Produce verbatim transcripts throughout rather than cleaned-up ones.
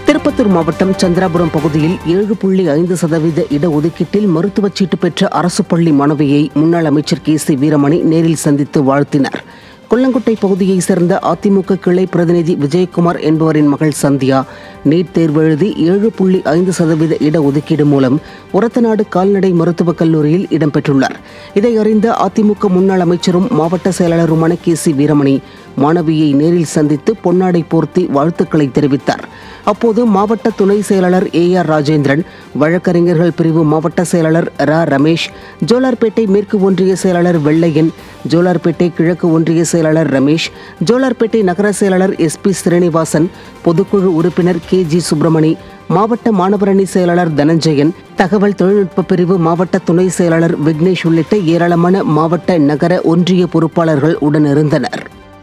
திருப்பத்தூர் மாவட்டம் சந்திராபுரம் பகுதியில் ஏழு புள்ளி ஐந்து சதவீத இடஒதுக்கீட்டில் மருத்துவச் சீட்டு பெற்ற அரசு பள்ளி மாணவியை முன்னாள் அமைச்சர் கே சி வீரமணி நேரில் சந்தித்து வாழ்த்தினார். கொல்லங்குட்டை பகுதியைச் சேர்ந்த அதிமுக கிளை பிரதிநிதி விஜயகுமார் என்பவரின் மகள் சந்தியா நீட் தேர்வு எழுதி ஏழு புள்ளி ஐந்து சதவீத இடஒதுக்கீடு மூலம் ஒரத்தநாடு கால்நடை மருத்துவக் கல்லூரியில் இடம்பெற்றுள்ளார். இதை அறிந்த அதிமுக முன்னாள் அமைச்சரும் மாவட்ட செயலாளருமான கே சி வீரமணி மாணவியை நேரில் சந்தித்து பொன்னாடை போர்த்தி வாழ்த்துக்களை தெரிவித்தார். அப்போது மாவட்ட துணை செயலாளர் ஏ ஆர் ராஜேந்திரன், வழக்கறிஞர்கள் பிரிவு மாவட்ட செயலாளர் ரா ரமேஷ், ஜோலார்பேட்டை மேற்கு ஒன்றிய செயலாளர் வெள்ளையன், ஜோலார்பேட்டை கிழக்கு ஒன்றிய செயலாளர் ரமேஷ், ஜோலார்பேட்டை நகர செயலாளர் எஸ் பி ஸ்ரீனிவாசன், பொதுக்குழு உறுப்பினர் கே ஜி சுப்பிரமணி, மாவட்ட மாணவரணி செயலாளர் தனஞ்சயன், தகவல் தொழில்நுட்ப பிரிவு மாவட்ட துணை செயலாளர் விக்னேஷ் உள்ளிட்ட ஏராளமான மாவட்ட நகர ஒன்றிய பொறுப்பாளர்கள் உடனிருந்தனர்.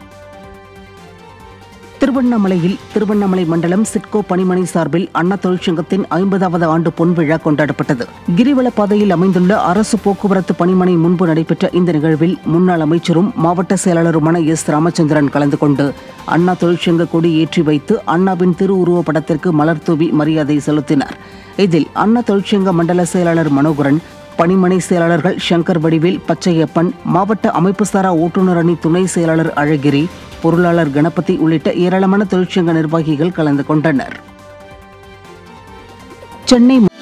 திருவண்ணாமலையில் திருவண்ணாமலை மண்டலம் சிட்கோ பணிமனை சார்பில் அண்ணா தொழிற்சங்கத்தின் ஐம்பதாவது ஆண்டு பொன்விழா கொண்டாடப்பட்டது. கிரிவல பாதையில் அமைந்துள்ள அரசு போக்குவரத்து பணிமனை முன்பு நடைபெற்ற இந்த நிகழ்வில் முன்னாள் அமைச்சரும் மாவட்ட செயலாளருமான எஸ் ராமச்சந்திரன் கலந்து கொண்டு அண்ணா தொழிற்சங்க கொடி ஏற்றி வைத்து அண்ணாவின் திருவுருவ படத்திற்கு மலர் தூவி மரியாதை செலுத்தினார். இதில் அண்ணா தொழிற்சங்க மண்டல செயலாளர் மனோகரன், பணிமனை செயலாளர்கள் சங்கர் வடிவேல், பச்சையப்பன், மாவட்ட அமைப்புசாரா ஓட்டுநர் அணி துணை செயலாளர் அழகிரி, பொருளாளர் கணபதி உள்ளிட்ட ஏராளமான தொழிற்சங்க நிர்வாகிகள் கலந்து கொண்டனர். சென்னை